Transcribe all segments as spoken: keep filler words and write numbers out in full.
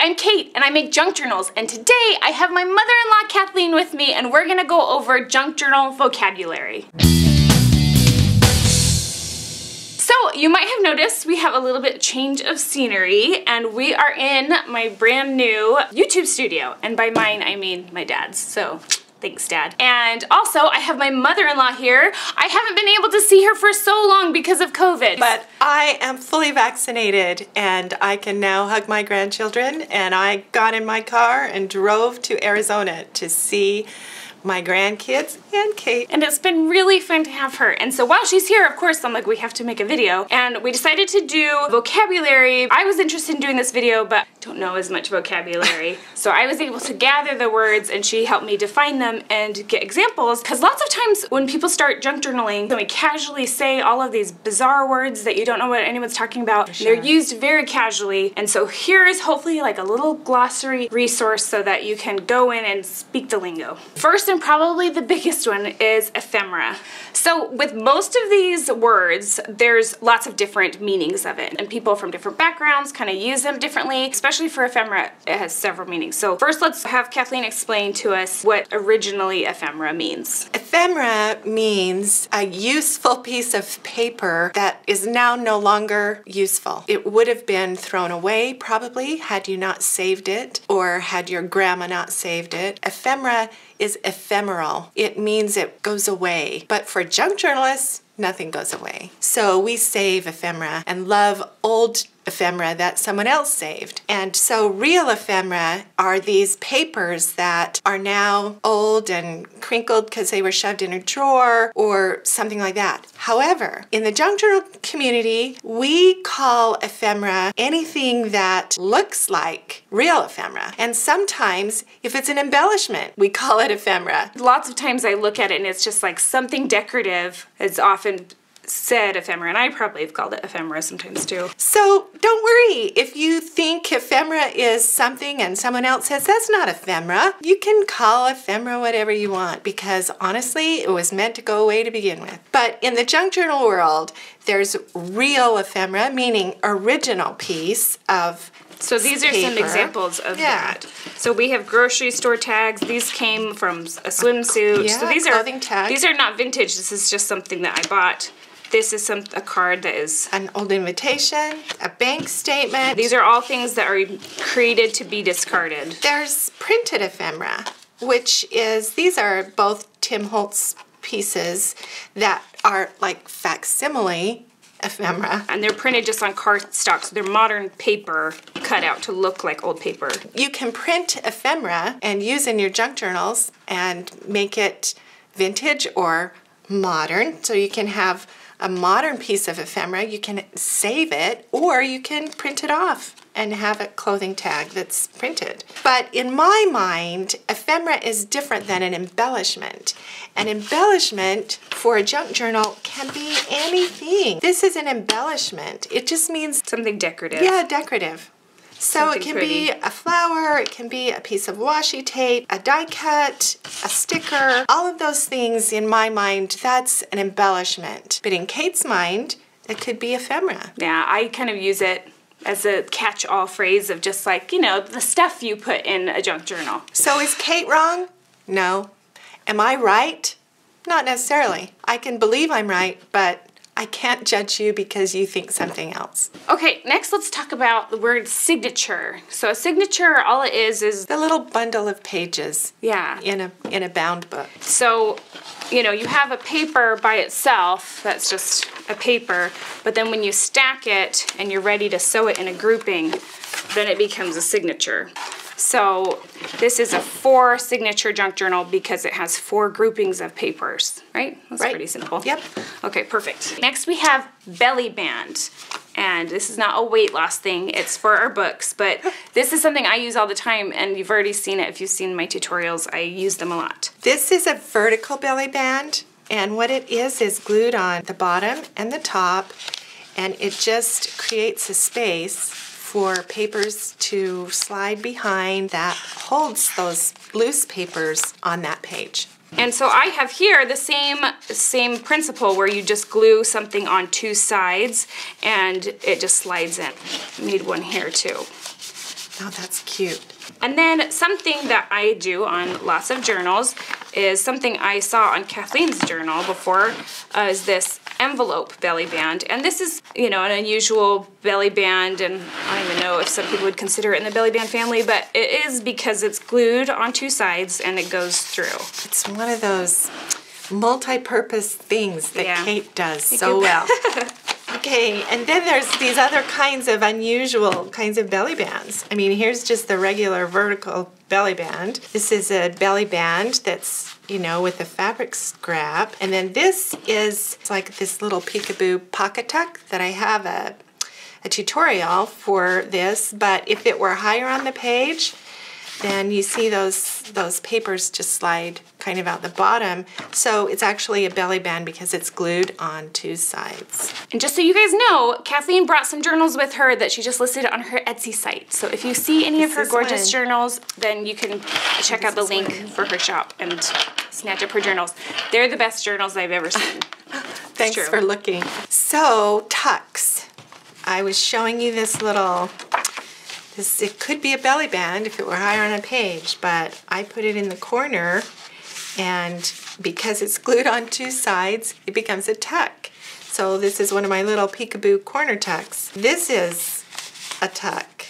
I'm Kate and I make junk journals, and today I have my mother-in-law Kathleen with me and we're gonna go over junk journal vocabulary. So you might have noticed we have a little bit change of scenery and we are in my brand new YouTube studio, and by mine I mean my dad's, so thanks, Dad. And also, I have my mother-in-law here. I haven't been able to see her for so long because of COVID. But I am fully vaccinated and I can now hug my grandchildren, and I got in my car and drove to Arizona to see my grandkids and Kate. And it's been really fun to have her. And so while she's here, of course, I'm like, we have to make a video. And we decided to do vocabulary. I was interested in doing this video, but don't know as much vocabulary. So I was able to gather the words and she helped me define them and get examples. Because lots of times when people start junk journaling, we casually say all of these bizarre words that you don't know what anyone's talking about. Sure. They're used very casually. And so here is hopefully like a little glossary resource so that you can go in and speak the lingo. First and probably the biggest one is ephemera. So with most of these words, there's lots of different meanings of it, and people from different backgrounds kind of use them differently. Especially for ephemera, it has several meanings. So first let's have Kathleen explain to us what originally ephemera means. Ephemera means a useful piece of paper that is now no longer useful. It would have been thrown away probably had you not saved it, or had your grandma not saved it. Ephemera is ephemeral. It means it goes away. But for junk journalists, nothing goes away. So we save ephemera and love old ephemera that someone else saved. And so real ephemera are these papers that are now old and crinkled because they were shoved in a drawer or something like that. However, in the junk journal community, we call ephemera anything that looks like real ephemera. And sometimes, if it's an embellishment, we call it ephemera. Lots of times I look at it and it's just like something decorative. It's often said ephemera, and I probably have called it ephemera sometimes too. So don't worry if you think ephemera is something and someone else says that's not ephemera. You can call ephemera whatever you want, because honestly it was meant to go away to begin with. But in the junk journal world, there's real ephemera, meaning original piece of So these are paper. Some examples of yeah. that. So we have grocery store tags. These came from a swimsuit. Yeah, so these clothing are tag. These are not vintage. This is just something that I bought. This is some a card that is an old invitation, a bank statement. These are all things that are created to be discarded. There's printed ephemera, which is, these are both Tim Holtz pieces that are like facsimile ephemera. And they're printed just on cardstock, so they're modern paper cut out to look like old paper. You can print ephemera and use in your junk journals and make it vintage or modern, so you can have a modern piece of ephemera. You can save it, or you can print it off and have a clothing tag that's printed. But in my mind, ephemera is different than an embellishment. An embellishment for a junk journal can be anything. This is an embellishment. It just means something decorative. Yeah, decorative. So Something it can pretty. be a flower, it can be a piece of washi tape, a die cut, a sticker. All of those things, in my mind, that's an embellishment. But in Kate's mind, it could be ephemera. Yeah, I kind of use it as a catch-all phrase of just like, you know, the stuff you put in a junk journal. So is Kate wrong? No. Am I right? Not necessarily. I can believe I'm right, but I can't judge you because you think something else. Okay, next let's talk about the word signature. So a signature, all it is is the little bundle of pages. Yeah. In a in a bound book. So, you know, you have a paper by itself, that's just a paper, but then when you stack it and you're ready to sew it in a grouping, then it becomes a signature. So this is a four signature junk journal because it has four groupings of papers, right? That's right. pretty simple. Yep. Okay, perfect. Next we have belly band. And this is not a weight loss thing, it's for our books, but this is something I use all the time, and you've already seen it if you've seen my tutorials. I use them a lot. This is a vertical belly band, and what it is is glued on the bottom and the top, and it just creates a space for papers to slide behind that holds those loose papers on that page. And so I have here the same same principle where you just glue something on two sides and it just slides in. I made one here too. Oh, that's cute. And then something that I do on lots of journals is something I saw on Kathleen's journal before, uh, is this envelope belly band. And this is, you know, an unusual belly band, and I don't even know if some people would consider it in the belly band family, but it is because it's glued on two sides and it goes through. It's one of those multi-purpose things that Yeah. Kate does so well. Okay, and then there's these other kinds of unusual kinds of belly bands. I mean, here's just the regular vertical belly band. This is a belly band that's, you know, with a fabric scrap. And then this is it's like this little peekaboo pocket tuck that I have a, a tutorial for this. But if it were higher on the page, then you see those those papers just slide kind of out the bottom. So it's actually a belly band because it's glued on two sides. And just so you guys know, Kathleen brought some journals with her that she just listed on her Etsy site. So if you see any of her gorgeous one. journals, then you can check out the link for her shop and snatch up her journals. They're the best journals I've ever seen. Thanks true. for looking. So, tucks. I was showing you this little, this, it could be a belly band if it were higher on a page, but I put it in the corner, and because it's glued on two sides, it becomes a tuck. So this is one of my little peekaboo corner tucks. This is a tuck.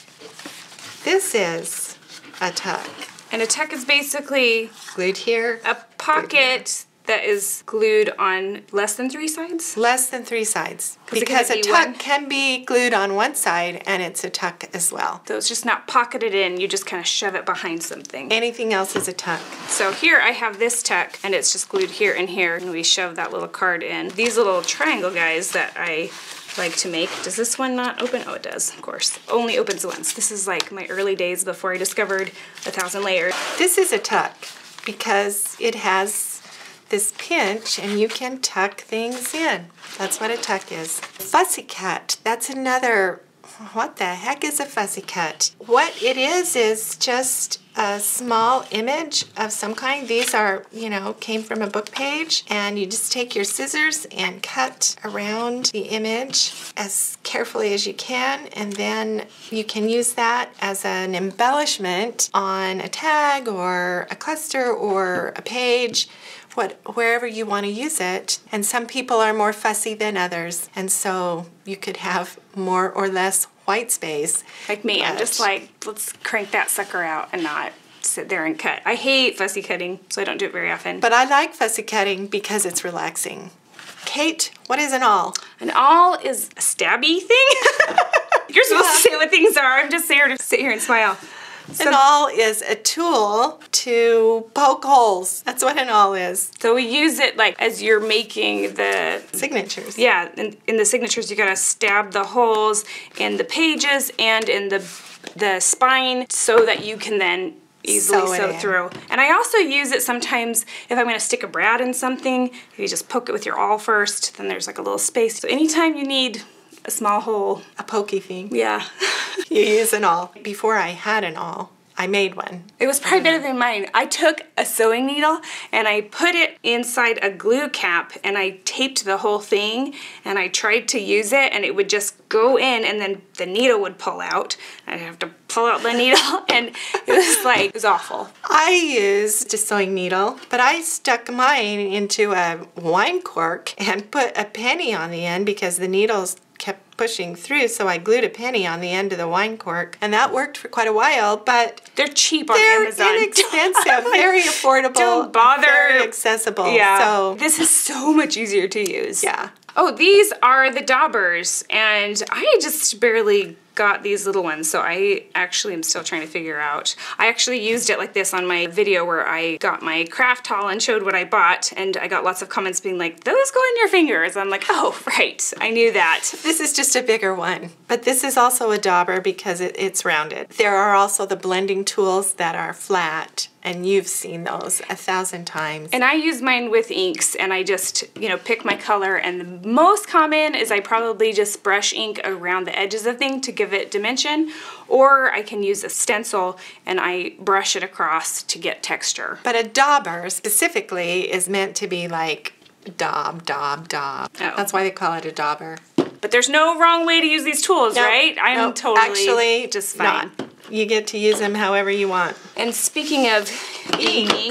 This is a tuck. And a tuck is basically Glued here. a pocket that is glued on less than three sides? Less than three sides. 'Cause it Because can a be tuck one. can be glued on one side and it's a tuck as well. So it's just not pocketed in, you just kind of shove it behind something. Anything else is a tuck. So here I have this tuck, and it's just glued here and here, and we shove that little card in. These little triangle guys that I like to make. Does this one not open? Oh, it does, of course. Only opens once. This is like my early days before I discovered a thousand layers. This is a tuck because it has this pinch and you can tuck things in. That's what a tuck is. Fussy cut, that's another, what the heck is a fussy cut? What it is is just a small image of some kind. These are, you know, came from a book page, and you just take your scissors and cut around the image as carefully as you can, and then you can use that as an embellishment on a tag or a cluster or a page, what, wherever you want to use it. And some people are more fussy than others, and so you could have more or less white space. Like me, I'm But- just like, let's crank that sucker out and not sit there and cut. I hate fussy cutting, so I don't do it very often. But I like fussy cutting because it's relaxing. Kate, what is an awl? An awl is a stabby thing? You're supposed Yeah. to say what things are. I'm just here to sit here and smile. An awl is a tool to poke holes. That's what an awl is. So we use it like as you're making the, Signatures. yeah, in, in the signatures you gotta stab the holes in the pages and in the the spine so that you can then easily Sew it sew in. through. And I also use it sometimes if I'm gonna stick a brad in something. If you just poke it with your awl first, then there's like a little space. So anytime you need a small hole, A pokey thing. yeah. You use an awl. Before I had an awl, I made one. It was probably better than mine. I took a sewing needle and I put it inside a glue cap and I taped the whole thing, and I tried to use it and it would just go in and then the needle would pull out. I'd have to pull out the needle and it was like, it was awful. I used a sewing needle, but I stuck mine into a wine cork and put a penny on the end because the needles kept pushing through, so I glued a penny on the end of the wine cork, and that worked for quite a while, but They're cheap on they're Amazon. inexpensive, very affordable, Don't bother. very accessible. Yeah. So, This is so much easier to use. yeah. Oh, these are the Daubers, and I just barely got these little ones, so I actually am still trying to figure out. I actually used it like this on my video where I got my craft haul and showed what I bought, and I got lots of comments being like, those go in your fingers. I'm like, oh, right, I knew that. This is just a bigger one, but this is also a dauber because it, it's rounded. There are also the blending tools that are flat, and you've seen those a thousand times. And I use mine with inks, and I just, you know, pick my color, and the most common is I probably just brush ink around the edges of things to give it dimension, or I can use a stencil and I brush it across to get texture. But a dauber specifically is meant to be like daub, daub, daub. Oh. That's why they call it a dauber. But there's no wrong way to use these tools, Nope, right? I'm nope, totally actually just fine. not. you get to use them however you want. And speaking of inking,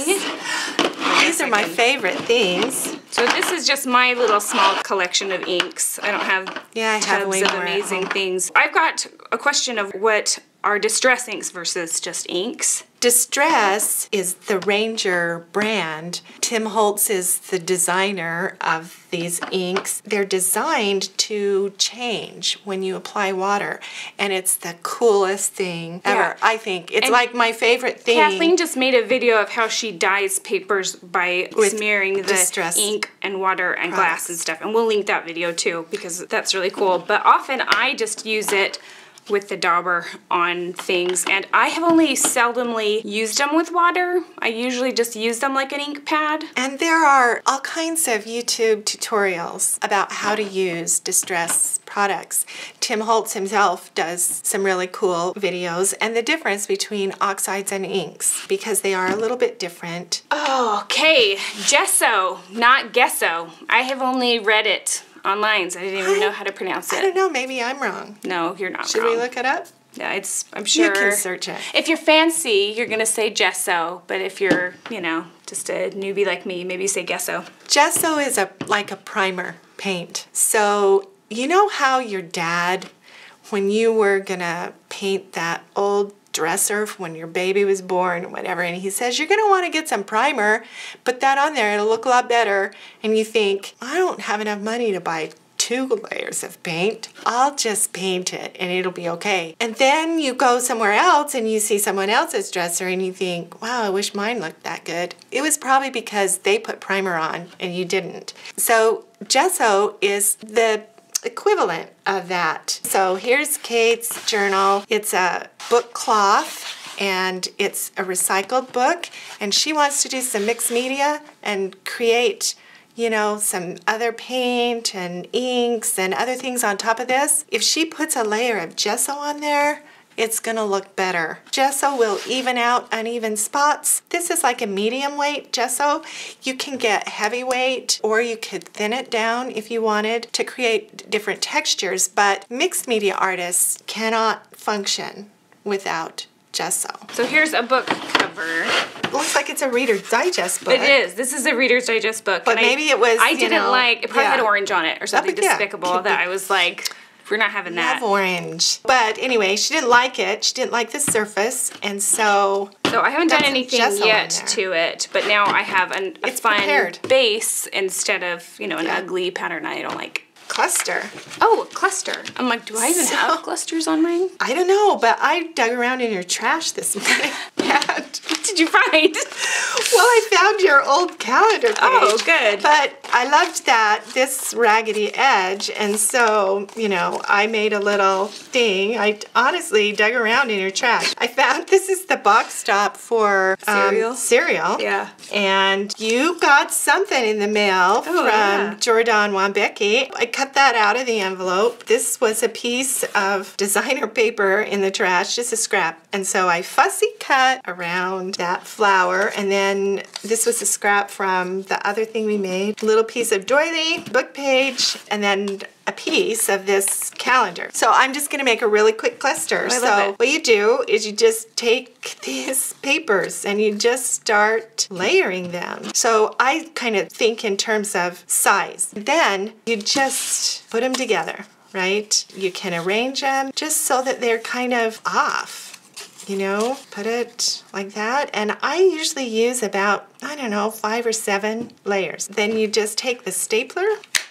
these are my favorite things. So this is just my little small collection of inks. I don't have yeah, I have tubs way of more amazing things. I've got a question of what are distress inks versus just inks. Distress is the Ranger brand. Tim Holtz is the designer of these inks. They're designed to change when you apply water, and it's the coolest thing ever. Yeah. I think it's And like my favorite thing. Kathleen just made a video of how she dyes papers by With smearing the distress ink and water and products. glass and stuff, and we'll link that video too because that's really cool. But often I just use it with the Dauber on things, and I have only seldomly used them with water. I usually just use them like an ink pad. And there are all kinds of YouTube tutorials about how to use distress products. Tim Holtz himself does some really cool videos, and the difference between oxides and inks, because they are a little bit different. Oh, okay, Gesso, not Gesso. I have only read it online, so I didn't even I, know how to pronounce it. I don't know, maybe I'm wrong. No, you're not Should wrong. we look it up? Yeah, it's, I'm sure. You can search it. If you're fancy, you're gonna say Gesso, but if you're, you know, just a newbie like me, maybe you say Gesso. Gesso is a like a primer paint. So you know how your dad, when you were gonna paint that old dresser when your baby was born or whatever, and he says you're gonna want to get some primer, put that on there, it'll look a lot better, and you think, I don't have enough money to buy two layers of paint, I'll just paint it and it'll be okay. And then you go somewhere else and you see someone else's dresser and you think, wow, I wish mine looked that good. It was probably because they put primer on and you didn't. So Gesso is the equivalent of that. So here's Kate's journal. It's a book cloth and it's a recycled book, and she wants to do some mixed media and create, you know, some other paint and inks and other things on top of this. If she puts a layer of gesso on there, it's gonna look better. Gesso will even out uneven spots. This is like a medium weight gesso. You can get heavyweight, or you could thin it down if you wanted to create different textures, but mixed media artists cannot function without gesso. So here's a book cover. It looks like it's a Reader's Digest book. It is. This is a Reader's Digest book. But and maybe I, it was, I you didn't know, like, it probably yeah. had orange on it or something but yeah, despicable could that be. I was like, we're not having that. Love orange. But anyway, she didn't like it. She didn't like the surface, and so... So I haven't done That's some anything gesso yet on there. to it, but now I have an, a It's fun prepared. base instead of, you know, an Yeah. ugly pattern I don't like. Cluster. Oh, a cluster. I'm like, do I even So- have clusters on mine? I don't know, but I dug around in your trash this morning. And, What did you find? well, I found your old calendar page. Oh, good. But I loved that, this raggedy edge, and so, you know, I made a little thing. I honestly dug around in your trash. I found this is the box top for um, Cereal? cereal. Yeah. And you got something in the mail from yeah. Jordan Wambecki. I cut that out of the envelope. This was a piece of designer paper in the trash, just a scrap. And so I fussy cut around that flower, and then this was a scrap from the other thing we made. A little piece of doily, book page, and then a piece of this calendar. So I'm just gonna make a really quick cluster. I love so it. what you do is you just take these papers and you just start layering them. So I kind of think in terms of size. Then you just put them together, right? You can arrange them just so that they're kind of off. You know, put it like that. And I usually use about, I don't know, five or seven layers. Then you just take the stapler,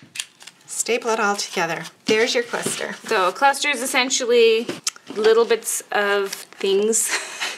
staple it all together. There's your cluster. So a cluster is essentially little bits of things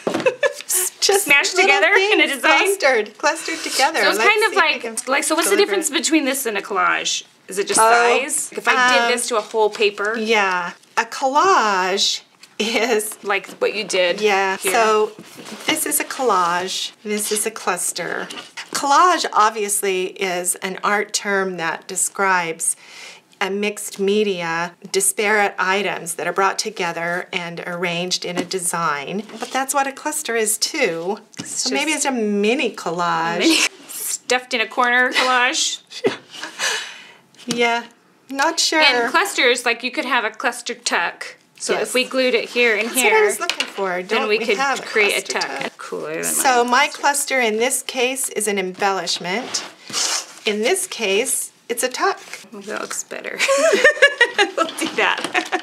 Just smashed little together in a things design. Clustered, clustered together. So it's Let's kind of see if we like, can like, so what's the deliver difference it. between this and a collage? Is it just Oh, size? If I did um, this to a whole paper, Yeah, a collage is, like what you did yeah, here. so this is a collage, this is a cluster. Collage obviously is an art term that describes a mixed media, disparate items that are brought together and arranged in a design. But that's what a cluster is too. So maybe it's a mini collage. Mini- stuffed in a corner collage. Yeah, not sure. And clusters, like you could have a cluster tuck So Yes. if we glued it here and That's here, what I was looking for. Don't then we, could have create a tuck. tuck? Cooler than So mine. my cluster in this case is an embellishment. In this case, it's a tuck. Oh, that looks better. We'll do that.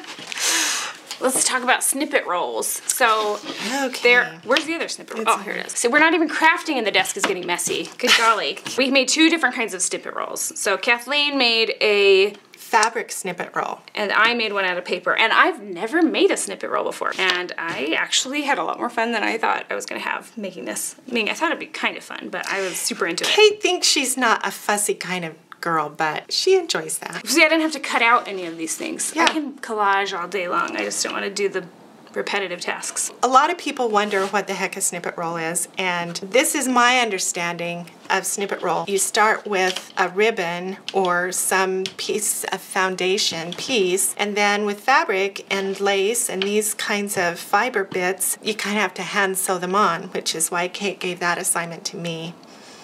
Let's talk about snippet rolls. So Okay. there, where's the other snippet roll? It's Oh, here it is. So we're not even crafting and the desk is getting messy. Good golly. We made two different kinds of snippet rolls. So Kathleen made a Fabric snippet roll. and I made one out of paper. And I've never made a snippet roll before. And I actually had a lot more fun than I thought I was gonna have making this. I mean, I thought it'd be kind of fun, but I was super into it. Kate thinks she's not a fussy kind of girl, but she enjoys that. See, I didn't have to cut out any of these things. Yeah. I can collage all day long. I just don't want to do the repetitive tasks. A lot of people wonder what the heck a snippet roll is, and this is my understanding of snippet roll. You start with a ribbon or some piece of foundation piece, and then with fabric and lace and these kinds of fiber bits, you kind of have to hand sew them on, which is why Kate gave that assignment to me.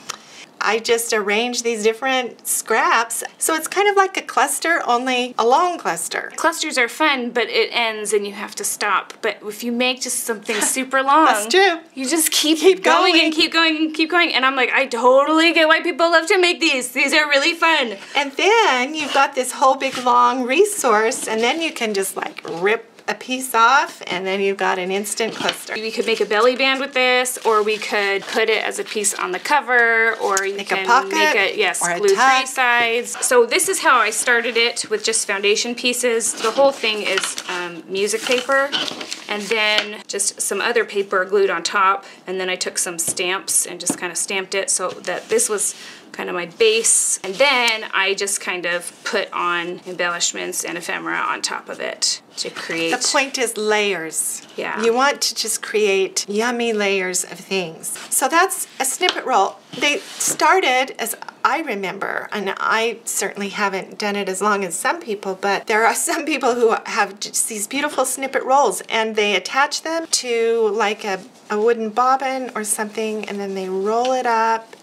I just arranged these different scraps. So it's kind of like a cluster, only a long cluster. Clusters are fun, but it ends and you have to stop. But if you make just something super long, That's true. you just keep, Keep going, going. and keep going and keep going. And I'm like, I totally get why people love to make these. These are really fun. And then you've got this whole big long resource, and then you can just like rip a piece off, and then you've got an instant cluster. We could make a belly band with this, or we could put it as a piece on the cover, or you Make a can pocket, make it, yes, or a glue three tuck. sides. So this is how I started it, with just foundation pieces. The whole thing is um, music paper, and then just some other paper glued on top, and then I took some stamps and just kind of stamped it so that this was kind of my base, and then I just kind of put on embellishments and ephemera on top of it to create. The point is layers. Yeah. You want to just create yummy layers of things. So that's a snippet roll. They started, as I remember, and I certainly haven't done it as long as some people, but there are some people who have just these beautiful snippet rolls, and they attach them to like a, a wooden bobbin or something, and then they roll it up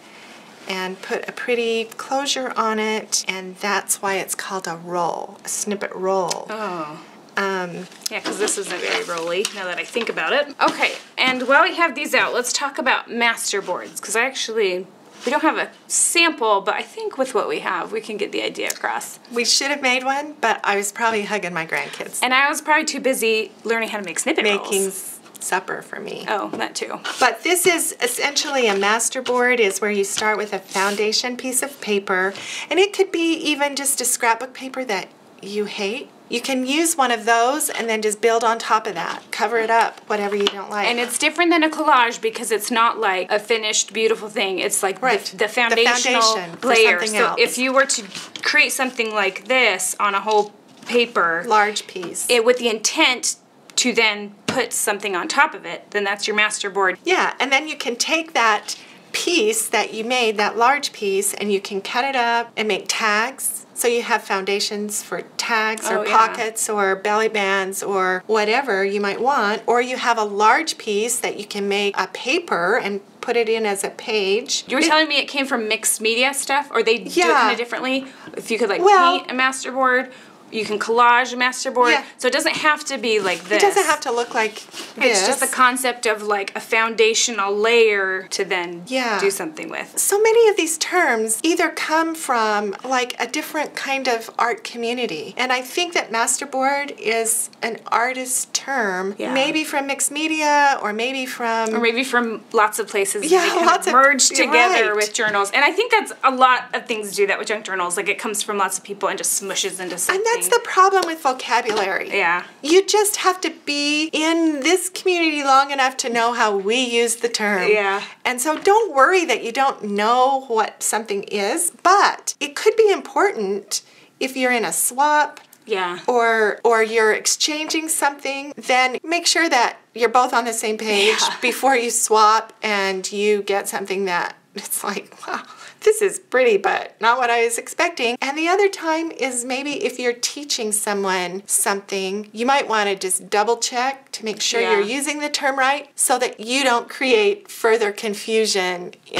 and put a pretty closure on it, and that's why it's called a roll, a snippet roll. Oh. Um, Yeah, because this isn't very rolly, now that I think about it. Okay, and while we have these out, let's talk about master boards, because I actually, we don't have a sample, but I think with what we have, we can get the idea across. we should have made one, but I was probably hugging my grandkids. And I was probably too busy learning how to make snippet Making rolls. supper for me. Oh, that too. But this is essentially a master board, is where you start with a foundation piece of paper, and it could be even just a scrapbook paper that you hate. You can use one of those and then just build on top of that. Cover it up, whatever you don't like. And it's different than a collage because it's not like a finished beautiful thing. It's like Right. the, the foundational foundation for layer. something So else. if you were to create something like this on a whole paper, Large piece. it with the intent to then put something on top of it, then that's your master board. Yeah, and then you can take that piece that you made, that large piece, and you can cut it up and make tags. So you have foundations for tags or Oh, yeah. pockets or belly bands or whatever you might want. Or you have a large piece that you can make a paper and put it in as a page. You were telling me it came from mixed media stuff, or they do it Yeah. kind of differently? If you could like Well- paint a master board, you can collage a master board. Yeah. So it doesn't have to be like this. It doesn't have to look like this. It's just the concept of like a foundational layer to then Yeah. do something with. So many of these terms either come from like a different kind of art community. And I think that masterboard is an artist term, Yeah. maybe from mixed media or maybe from... Or maybe from lots of places. Yeah, they kind lots of of- merged you're together right. with journals. And I think that's a lot of things do that with junk journals. Like it comes from lots of people and just smushes into something. And that's the problem with vocabulary. Yeah. You just have to be in this community long enough to know how we use the term. Yeah. And so don't worry that you don't know what something is, but it could be important if you're in a swap Yeah. or or you're exchanging something, then make sure that you're both on the same page Yeah. before you swap and you get something that it's like, wow, this is pretty, but not what I was expecting. And the other time is maybe if you're teaching someone something, you might want to just double check to make sure Yeah. you're using the term right so that you don't create further confusion in the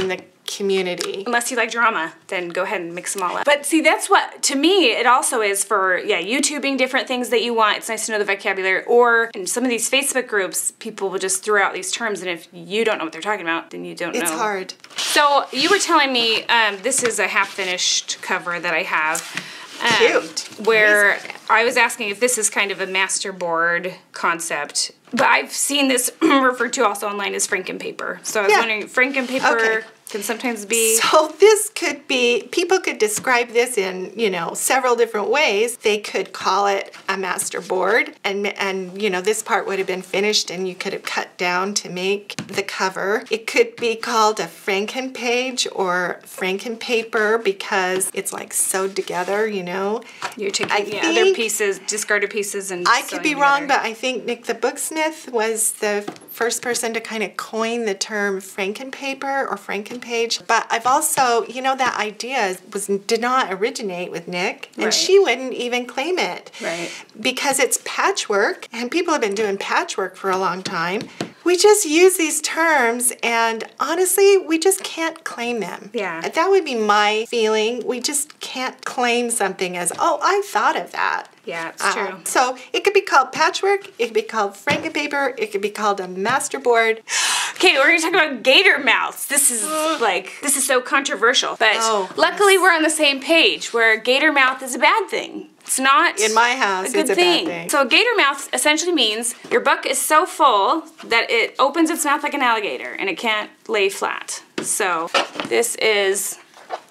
community. Unless you like drama, then go ahead and mix them all up. But see, that's what, to me, it also is for, yeah, YouTubing different things that you want. It's nice to know the vocabulary. Or in some of these Facebook groups, people will just throw out these terms, and if you don't know what they're talking about, then you don't know. It's hard. So you were telling me, um, this is a half-finished cover that I have. Um, Cute. Where Amazing. I was asking if this is kind of a masterboard concept. But I've seen this referred to also online as Franken paper. So I was Yeah. wondering, Franken paper Okay. can sometimes be... So this could be, people could describe this in, you know, several different ways. They could call it a master board, and, and you know, this part would have been finished and you could have cut down to make the cover. It could be called a Franken page or Franken paper because it's like sewed together, you know. You're taking I yeah, think- other pieces, discarded pieces, and I could be sewing wrong, together. but I think Nick the Booksmith was the first person to kind of coin the term Franken paper or Franken page. But I've also, you know, that idea was did not originate with Nick, and Right. she wouldn't even claim it. Right. Because it's patchwork, and people have been doing patchwork for a long time. We just use these terms, and honestly, we just can't claim them. Yeah. That would be my feeling. We just can't claim something as, oh, I thought of that. Yeah, it's Uh, true. So it could be called patchwork, it could be called Franken paper, it could be called a masterboard. Okay, we're gonna talk about gator mouths. This is like, this is so controversial. But Oh, luckily yes. we're on the same page where gator mouth is a bad thing. It's not In my house, a good it's a thing. bad thing. So gator mouth essentially means your book is so full that it opens its mouth like an alligator and it can't lay flat. So this is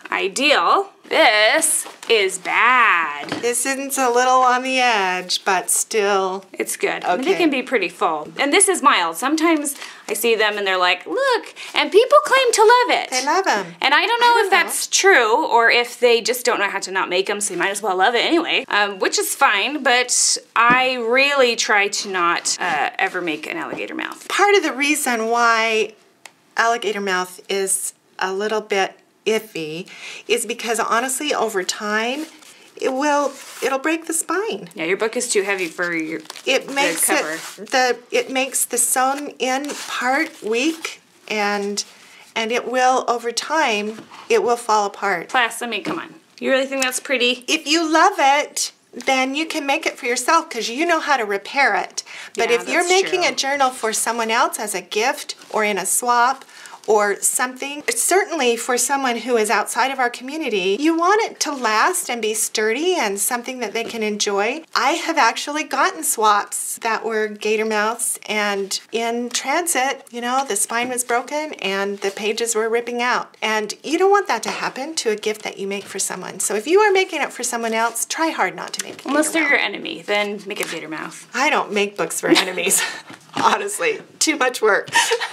ideal. This is bad. This isn't a little on the edge, but still. It's good. I mean, Okay. they can be pretty full. And this is mild. Sometimes I see them and they're like, look, and people claim to love it. They love them. And I don't know I don't if that's true or if they just don't know how to not make them, so you might as well love it anyway, um, which is fine, but I really try to not uh, ever make an alligator mouth. Part of the reason why alligator mouth is a little bit iffy is because honestly, over time, it will, it'll break the spine. Yeah, your book is too heavy for your It makes cover. it, the, it makes the sewn in part weak, and, and it will, over time, it will fall apart. Plus, I mean, come on. You really think that's pretty? If you love it, then you can make it for yourself because you know how to repair it. But Yeah, if you're that's making true. a journal for someone else as a gift or in a swap or something, certainly for someone who is outside of our community, you want it to last and be sturdy and something that they can enjoy. I have actually gotten swaps that were gator mouths, and in transit, you know, the spine was broken and the pages were ripping out. And you don't want that to happen to a gift that you make for someone. So if you are making it for someone else, try hard not to make it. Unless they're your enemy, then make a gator mouth. I don't make books for enemies. Honestly, too much work.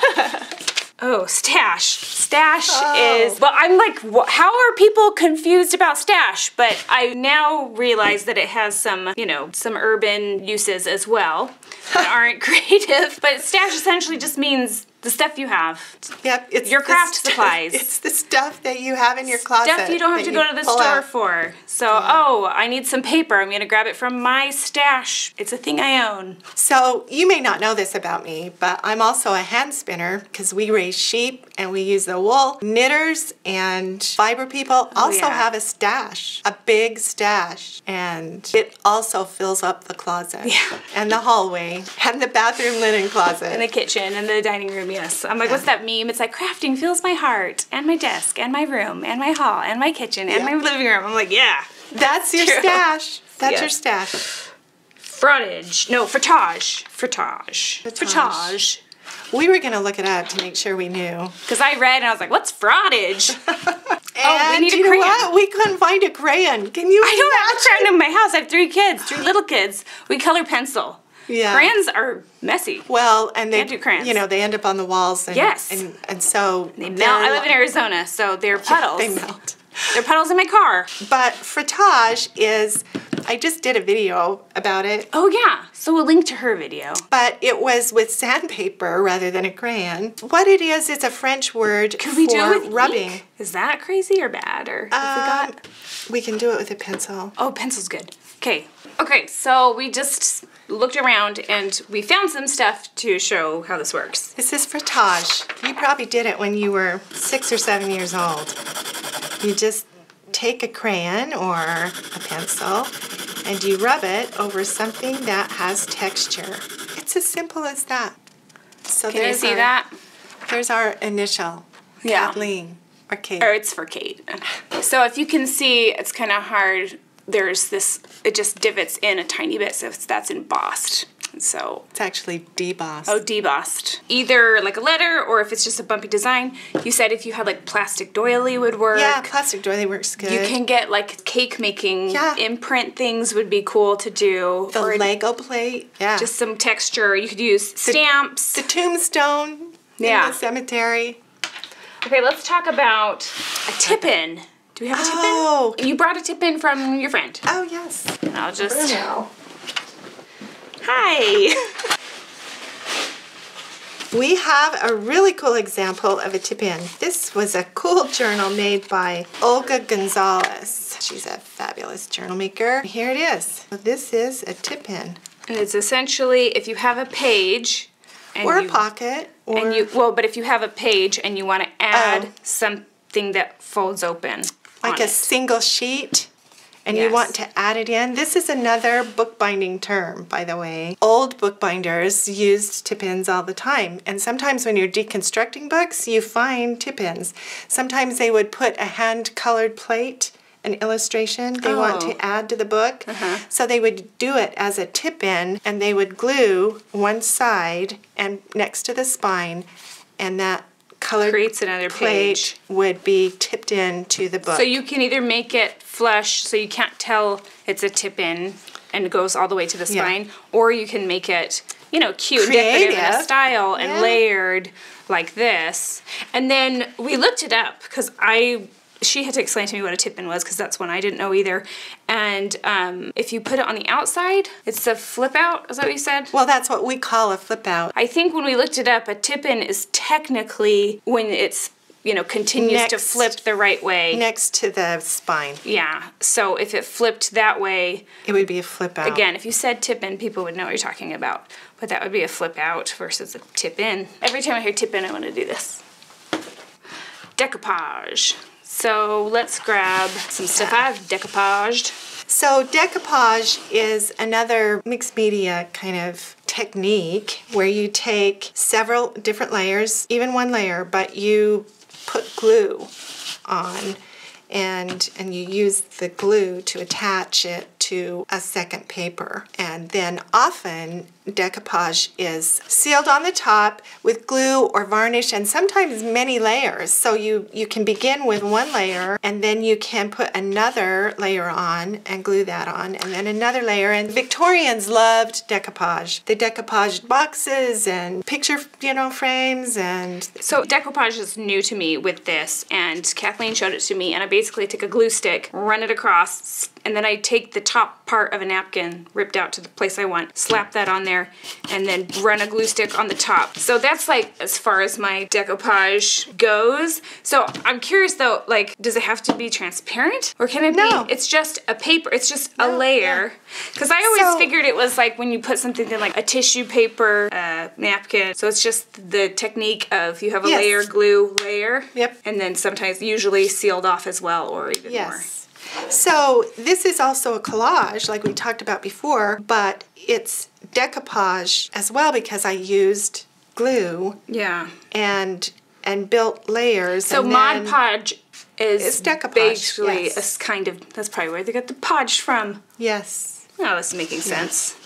Oh, stash. Stash Oh. is, well, I'm like, wh- how are people confused about stash? But I now realize that it has some, you know, some urban uses as well that aren't creative. But stash essentially just means the stuff you have. Yep, it's Your the craft stu- supplies. It's the stuff that you have in your closet. Stuff you don't have that to go you to the pull store out. for. So, oh, I need some paper. I'm going to grab it from my stash. It's a thing I own. So you may not know this about me, but I'm also a hand spinner because we raise sheep and we use the wool. Knitters and fiber people also yeah. have a stash, a big stash, and it also fills up the closet Yeah. and the hallway and the bathroom linen closet. In the kitchen and the dining room, yes. I'm like, what's that meme? It's like, crafting fills my heart and my desk and my room and my hall and my kitchen and Yeah. my living room. I'm like, yeah. That's your True. stash. That's Yes. your stash. Frottage. No, frottage. Frottage. Frottage. Frottage. We were gonna look it up to make sure we knew. Because I read and I was like, what's frottage? And we need a you know crayon. what? We couldn't find a crayon. Can you I don't have a imagine? crayon in my house. I have three kids, three little kids. We color pencil. Yeah. Crayons are messy. Well, and they, Can't do crayons. you know, they end up on the walls. And, Yes. And, and so They melt. they're I live in like- Arizona, so they're puddles. They melt. They're puddles in my car. But frottage is, I just did a video about it, Oh yeah, so we'll link to her video. but it was with sandpaper rather than a crayon. What it is, it's a French word Could for we do it with rubbing. ink? Is that crazy or bad? Or if we Um, got... we can do it with a pencil. Oh, pencil's good. Okay. Okay, so we just looked around and we found some stuff to show how this works. This is Frottage. You probably did it when you were six or seven years old. You just take a crayon or a pencil and you rub it over something that has texture. It's as simple as that. So Can you see our, that? There's our initial, Yeah. Kathleen, or Kate. Or it's for Kate. So if you can see, it's kind of hard. There's this, it just divots in a tiny bit, so that's embossed. So it's actually debossed. Oh, debossed. Either like a letter, or if it's just a bumpy design. You said if you had like plastic doily would work. Yeah, plastic doily works good. You can get like cake making yeah. imprint things would be cool to do. The or Lego plate, yeah. Just some texture. You could use stamps. The, the tombstone yeah. in the cemetery. Okay, let's talk about a tip-in. Do we have a tip-in? Oh. You brought a tip-in from your friend. Oh, yes. I'll just... Bruno. Hi. We have a really cool example of a tip-in. This was a cool journal made by Olga Gonzalez. She's a fabulous journal maker. Here it is. So this is a tip-in. And it's essentially, if you have a page... And or you, a pocket. Or and you Well, but if you have a page and you want to add oh. something that folds open. Like a it. single sheet. And Yes. you want to add it in. This is another bookbinding term, by the way. Old bookbinders used tip-ins all the time. And sometimes when you're deconstructing books, you find tip-ins. Sometimes they would put a hand-colored plate, an illustration they oh. want to add to the book. Uh-huh. So they would do it as a tip-in, and they would glue one side and next to the spine, and that colored creates another plate page. Would be tipped into the book. So you can either make it flush so you can't tell it's a tip-in and it goes all the way to the spine, yeah. or you can make it, you know, cute, creative, decorative in a style and yeah. layered like this. And then we looked it up because I... she had to explain to me what a tip-in was because that's one I didn't know either. And um, if you put it on the outside, it's a flip-out, is that what you said? Well, that's what we call a flip-out. I think when we looked it up, a tip-in is technically when it's, you know, continues next, to flip the right way. Next to the spine. Yeah, so if it flipped that way... it would be a flip-out. Again, if you said tip-in, people would know what you're talking about. But that would be a flip-out versus a tip-in. Every time I hear tip-in, I want to do this. Decoupage. So let's grab some stuff I've decoupaged. So decoupage is another mixed media kind of technique where you take several different layers, even one layer, but you put glue on and and you use the glue to attach it to a second paper. And then often decoupage is sealed on the top with glue or varnish and sometimes many layers. So you, you can begin with one layer and then you can put another layer on and glue that on and then another layer. And Victorians loved decoupage. They decoupaged boxes and picture, you know, frames and... So decoupage is new to me with this, and Kathleen showed it to me, and I basically take a glue stick, run it across, and then I take the top part of a napkin ripped out to the place I want, slap that on there, and then run a glue stick on the top. So that's like as far as my decoupage goes. So I'm curious though, like, does it have to be transparent? Or can it no. be, it's just a paper, it's just no, a layer? Because yeah. I always so, figured it was like when you put something in like a tissue paper, uh, napkin. So it's just the technique of you have a yes. layer, glue, layer. Yep. And then sometimes usually sealed off as well, or even yes. more. So this is also a collage like we talked about before, but it's decoupage as well because I used glue yeah. and and built layers. So and Mod Podge is it's decoupage, basically yes. a kind of, that's probably where they got the podge from. Yes. Oh, that's making sense.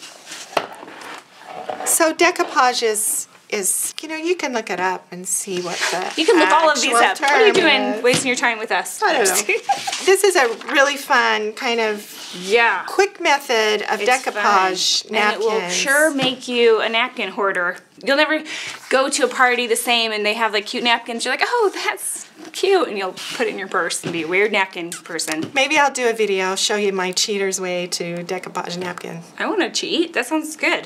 Yes. So decoupage is is, you know, you can look it up and see what the You can look all of these up. What are you doing is. wasting your time with us? I don't know. This is a really fun kind of yeah. quick method of it's decoupage fun. napkins. And it will sure make you a napkin hoarder. You'll never go to a party the same and they have like cute napkins. You're like, oh, that's cute. And you'll put it in your purse and be a weird napkin person. Maybe I'll do a video, show you my cheater's way to decoupage a napkin. I want to cheat. That sounds good.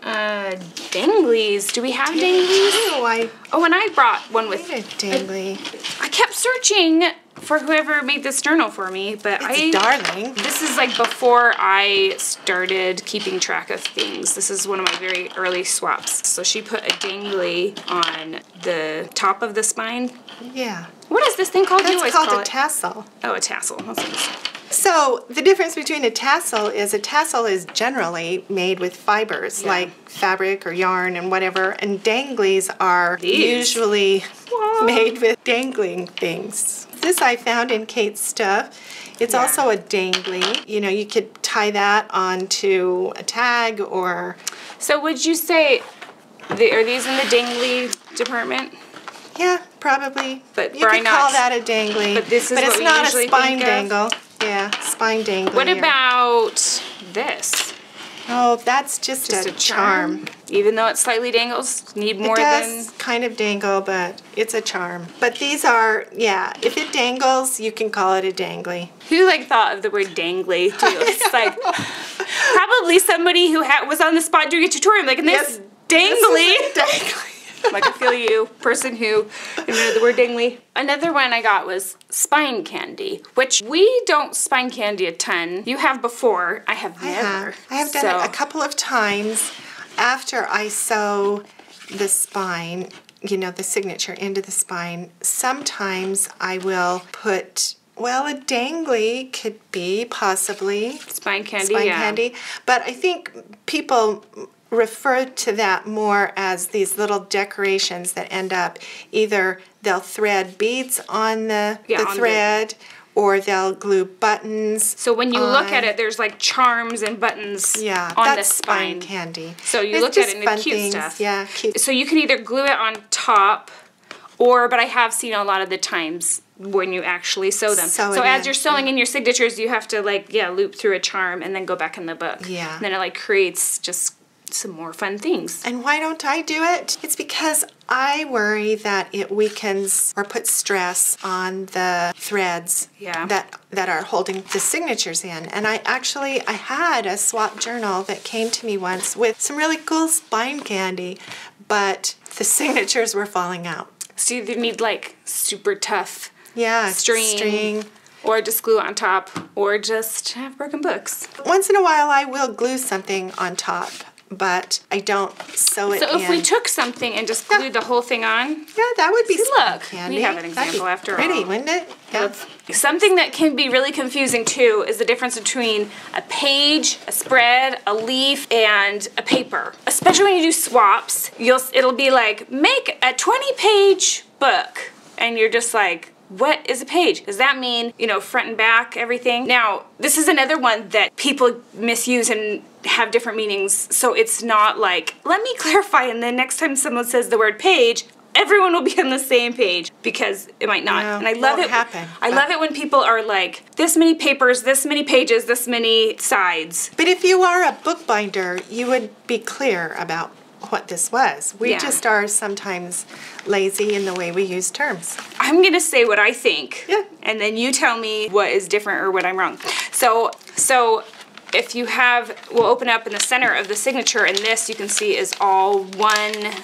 Uh, Danglies. Do we have Danglies? Oh, I. Oh, and I brought one with. I need a dangly. I kept searching for whoever made this journal for me, but It's I. darling. This is like before I started keeping track of things. This is one of my very early swaps. So she put a dangly on the top of the spine. Yeah. What is this thing called? You That's always called call a it. tassel. Oh, a tassel. That's what it is. So the difference between a tassel is a tassel is generally made with fibers Yeah. like fabric or yarn and whatever, and danglies are These. usually Whoa. made with dangling things. This I found in Kate's stuff. It's Yeah. also a dangly. You know, you could tie that onto a tag or... So would you say, the, are these in the dangly department? Yeah, probably. But you why could not- call that a dangly. but this is But what it's we not usually a spine think of? dangle. Yeah, spine dangly. What or- about this? Oh, that's just, Just a, a charm. charm? Even though it slightly dangles, need more It does than... kind of dangle, but it's a charm. But these are, yeah, if it dangles, you can call it a dangly. Who like thought of the word dangly too? It's like probably somebody who ha was on the spot doing a tutorial, like, and this Yes, dangly. This is a dangly. Like, I feel you, person who invented the word dangly. Another one I got was spine candy, which we don't spine candy a ton. You have before, I have I never. have. I have done So- it a couple of times after I sew the spine, you know, the signature into the spine. Sometimes I will put, well, a dangly could be possibly Spine candy, spine yeah. candy, but I think people refer to that more as these little decorations that end up either they'll thread beads on the, Yeah, the on the- thread or they'll glue buttons. So when you look on- at it, there's like charms and buttons yeah, on the that's spine. candy. So you It's look at just it and fun it's cute things. stuff. Yeah, cute. So you can either glue it on top, or, but I have seen a lot of the times when you actually sew them. Sew so it as in, you're sewing in your signatures, you have to like, yeah, loop through a charm and then go back in the book. Yeah. And then it like creates just some more fun things. And why don't I do it? It's because I worry that it weakens or puts stress on the threads Yeah. that that are holding the signatures in. And I actually, I had a swap journal that came to me once with some really cool spine candy, but the signatures were falling out. So you either need like super tough Yeah, string, string. or just glue it on top, or just have broken books. Once in a while I will glue something on top, but I don't sew it So if in. we took something and just glued the whole thing on, Yeah, that would be See, spine look, we candy. have an That'd be example after pretty, all. wouldn't it? Yeah. something that can be really confusing too is the difference between a page, a spread, a leaf, and a paper. Especially when you do swaps, you'll it'll be like, make a twenty page book, and you're just like, what is a page? Does that mean, you know, front and back, everything? Now, this is another one that people misuse and have different meanings, so it's not like, let me clarify, and then next time someone says the word page, everyone will be on the same page, because it might not. No, and I love won't it. happen, I but- love it when people are like, this many papers, this many pages, this many sides. But if you are a bookbinder, you would be clear about what this was. We Yeah. just are sometimes lazy in the way we use terms. I'm gonna say what I think, Yeah. and then you tell me what is different or what I'm wrong. So, so if you have, we'll open up in the center of the signature, and this you can see is all one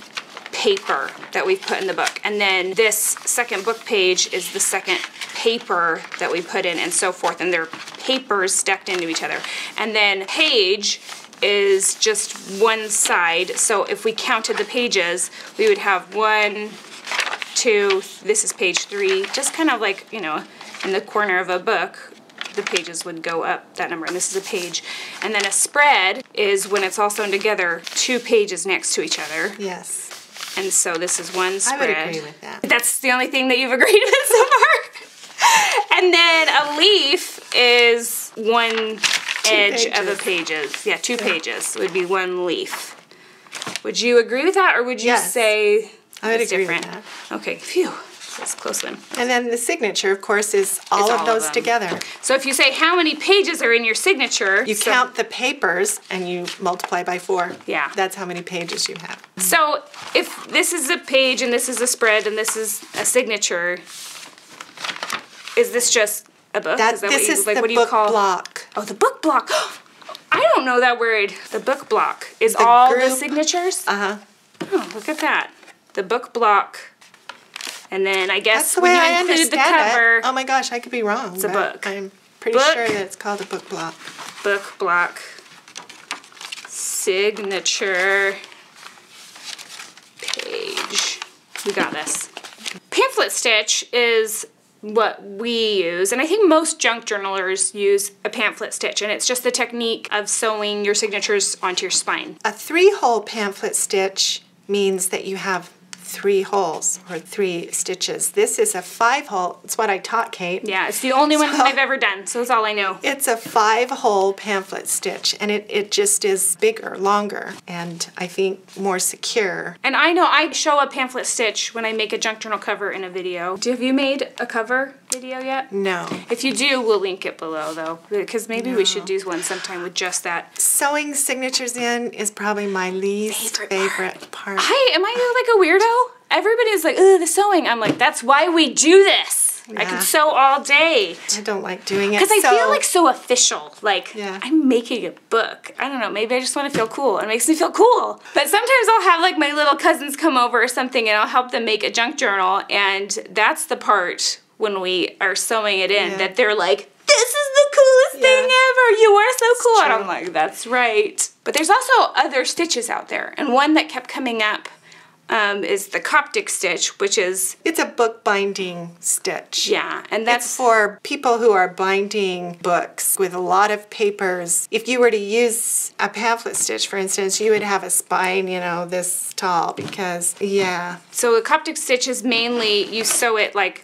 paper that we've put in the book. And then this second book page is the second paper that we put in, and so forth. And they're papers stacked into each other. And then page is just one side. So if we counted the pages, we would have one, two, this is page three, just kind of like, you know, in the corner of a book, the pages would go up that number, and this is a page. And then a spread is when it's all sewn together, two pages next to each other. Yes. And so this is one spread. I would agree with that. That's the only thing that you've agreed with so far. And then a leaf is one edge of a pages. Yeah, two pages would be one leaf. Would you agree with that, or would you Yes. say I would it's agree with different? Okay, phew. That's a close one. And then the signature, of course, is all It's of all of those them. together. So if you say how many pages are in your signature, You so, count the papers and you multiply by four. Yeah. That's how many pages you have. So if this is a page and this is a spread and this is a signature, is this just a book? That, is that this what you, is like, the what do you book call? block. Oh, the book block. I don't don't know that word. The book block is The all group. the signatures? Uh-huh. Oh, look at that. The book block. And then I guess That's the way when you I include understand the cover, it. Oh my gosh, I could be wrong. It's a book. I'm pretty Book. sure that it's called a book block. book block, signature, page. We got this. Pamphlet stitch is what we use, and I think most junk journalers use a pamphlet stitch, and it's just the technique of sewing your signatures onto your spine. A three-hole pamphlet stitch means that you have three holes or three stitches. This is a five-hole. It's what I taught Kate. Yeah, it's the only one So- I've ever done, so it's all I know. It's a five-hole pamphlet stitch, and it, it just is bigger, longer, and I think more secure. And I know I show a pamphlet stitch when I make a junk journal cover in a video. Have you made a cover video yet? No. If you do, we'll link it below though, because maybe we should do one sometime with just that. Sewing signatures in is probably my least Favorite favorite, part. I, am I like a weirdo? Everybody's like, ugh, the sewing. I'm like, that's why we do this. I Yeah. could sew all day. I don't like doing it. Because I so, feel like so official. Like, Yeah. I'm making a book. I don't know, maybe I just want to feel cool. It makes me feel cool. But sometimes I'll have like my little cousins come over or something and I'll help them make a junk journal. And that's the part when we are sewing it in Yeah. that they're like, this is the coolest Yeah. thing ever. You are so cool. And true. I'm like, that's right. But there's also other stitches out there. And one that kept coming up um, is the Coptic stitch, which is, it's a book binding stitch. yeah, and that's It's for people who are binding books with a lot of papers. If you were to use a pamphlet stitch, for instance, you would have a spine, you know, this tall because, yeah. So a Coptic stitch is mainly, you sew it like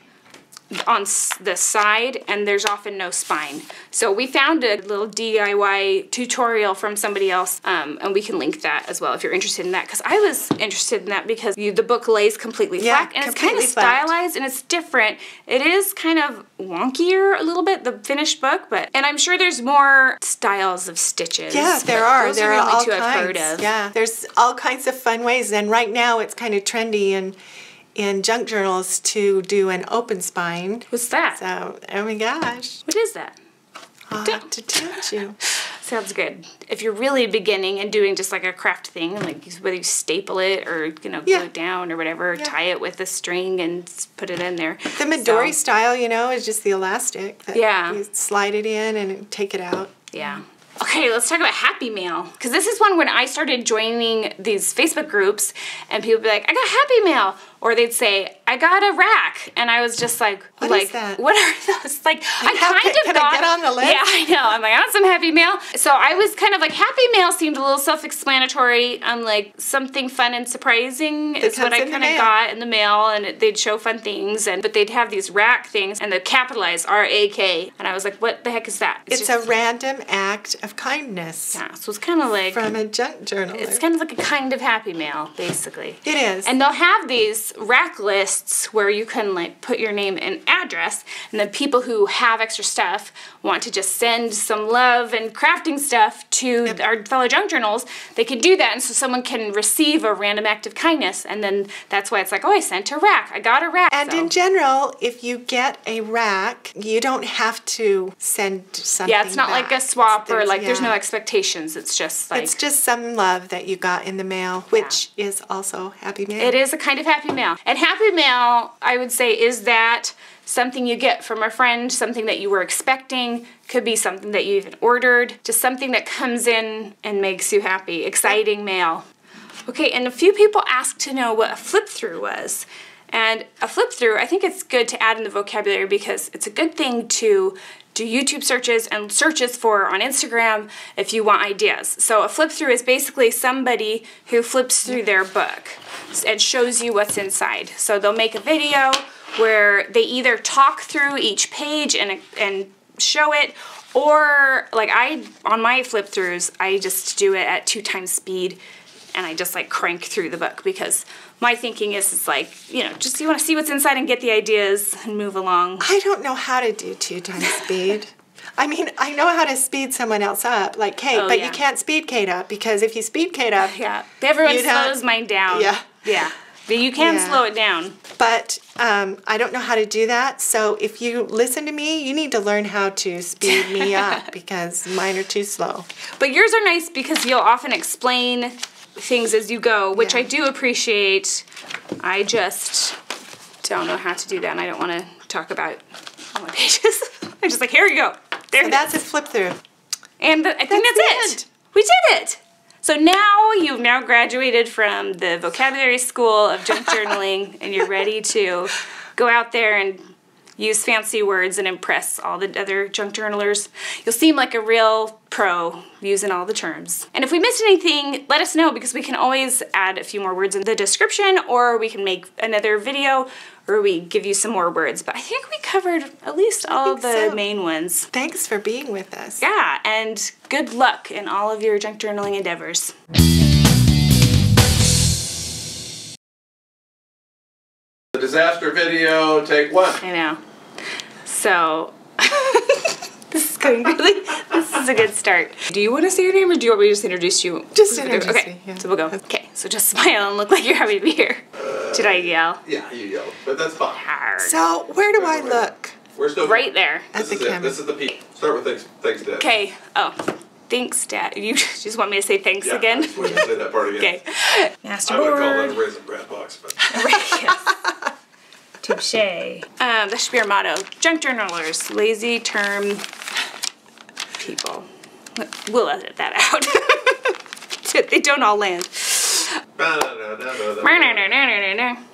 on s- the side and there's often no spine. So we found a little D I Y tutorial from somebody else um, and we can link that as well if you're interested in that, because I was interested in that because you, the book lays completely Yeah, flat and it's kind of completely flat. stylized and it's different. It is kind of wonkier a little bit, the finished book, but and I'm sure there's more styles of stitches. Yeah, there but are. Those There are are the only all two I've heard kinds. of. Yeah, there's all kinds of fun ways, and right now it's kind of trendy in in junk journals to do an open spine. What's that? So, oh my gosh, What is that? I'll have to teach you. Sounds good. If you're really beginning and doing just like a craft thing, like whether you staple it or, you know, glue Yeah. it down or whatever, Yeah. tie it with a string and s- put it in there. The Midori So, style, you know, is just the elastic. That Yeah. You slide it in and take it out. yeah. Okay, let's talk about Happy Mail. Because this is one when I started joining these Facebook groups and people would be like, I got Happy Mail. Or they'd say, I got a rack. And I was just like, What like, is that? what are those? Like, I how kind can- of can I thought. get on the list? Yeah, I know. I'm like, I want some Happy Mail. So I was kind of like, Happy Mail seemed a little self-explanatory. I'm like, something fun and surprising is what comes I in the kind of mail. got in the mail. And it, they'd show fun things. and But they'd have these rack things and the capitalized R A K. And I was like, what the heck is that? It's just, a random act of kindness yeah, so it's kind of like, from a junk journaler. it's kind of like a kind of Happy Mail, basically. It is. And they'll have these rack lists where you can like put your name and address, and then people who have extra stuff want to just send some love and crafting stuff to Yep. our fellow junk journals, they can do that, and so someone can receive a random act of kindness, and then that's why it's like, oh, I sent a rack, I got a rack. And So- in general, if you get a rack, you don't have to send something yeah, it's not like a back. swap or There's- like there's no yeah. expectations. It's just like It's just some love that you got in the mail, which is also Happy Mail. it is a kind of Happy Mail. And Happy Mail, I would say, is that something you get from a friend, something that you were expecting, could be something that you even ordered, just something that comes in and makes you happy. Exciting mail. Okay, and a few people asked to know what a flip through was. And a flip through, I think it's good to add in the vocabulary because it's a good thing to do YouTube searches and searches for on Instagram if you want ideas. So a flip through is basically somebody who flips through their book and shows you what's inside. So they'll make a video where they either talk through each page and and show it, or like I, on my flip throughs, I just do it at two times speed and I just like crank through the book because my thinking is it's like, you know, just you want to see what's inside and get the ideas and move along. I don't know how to do two times speed. I mean, I know how to speed someone else up, like Kate, Oh, but yeah. you can't speed Kate up because if you speed Kate up, Yeah, everyone You'd have- slows mine down. Yeah. Yeah. But you can Yeah. slow it down. But um, I don't know how to do that. So if you listen to me, you need to learn how to speed me up because mine are too slow. But yours are nice because you'll often explain things as you go, which Yeah. I do appreciate. I just don't know how to do that, and I don't want to talk about all my pages. I'm just like, here you go. There So it that's is. a flip through. And the, I think That's that's, the it. We did it. So now you've now graduated from the vocabulary school of junk journaling, and you're ready to go out there and use fancy words and impress all the other junk journalers. You'll seem like a real pro using all the terms. And if we missed anything, let us know, because we can always add a few more words in the description, or we can make another video where we give you some more words. But I think we covered at least all the so. main ones. Thanks for being with us. Yeah, and good luck in all of your junk journaling endeavors. The disaster video, take one. I know. So, this is going really, this is a good start. Do you want to say your name, or do you want me to just introduce you? Just introduce okay. me, yeah. So we'll go. Okay, so just smile and look like you're happy to be here. Did I yell? Yeah, you yelled, but that's fine. Hard. So where do I look? We're still Right there. At This the is it. camera. This is the peak. Start with thanks, thanks, Dad. Okay. Oh, thanks, Dad. You just want me to say thanks Yeah, again? I just wanted to say that part again. Okay. I Master would call that a board. raisin brat box, but Yes. Touche. Um, that should be our motto. Junk journalers, lazy term people. We'll edit that out. They don't all land. Ba-da-da-da-da-da.